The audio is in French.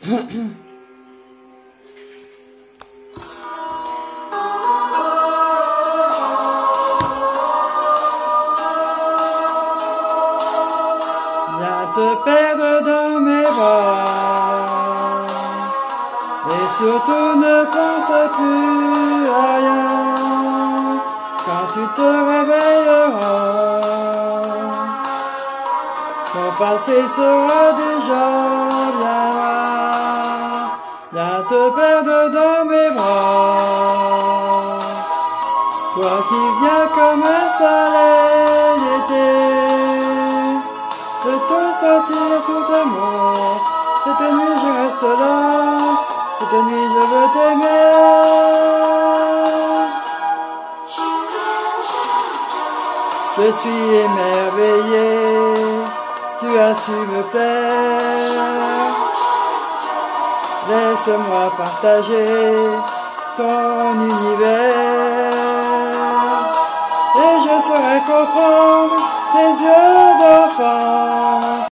Viens te perdre dans mes bras, et surtout ne pense plus à rien quand tu te réveilleras. Ton passé sera déjà bien loin. Viens te perdre dans mes bras, toi qui viens comme un soleil d'été, de te sentir tout amour. Cette nuit je reste là, cette nuit je veux t'aimer. Je suis émerveillé, tu as su me plaire. Laisse-moi partager ton univers, et je saurai comprendre tes yeux d'enfant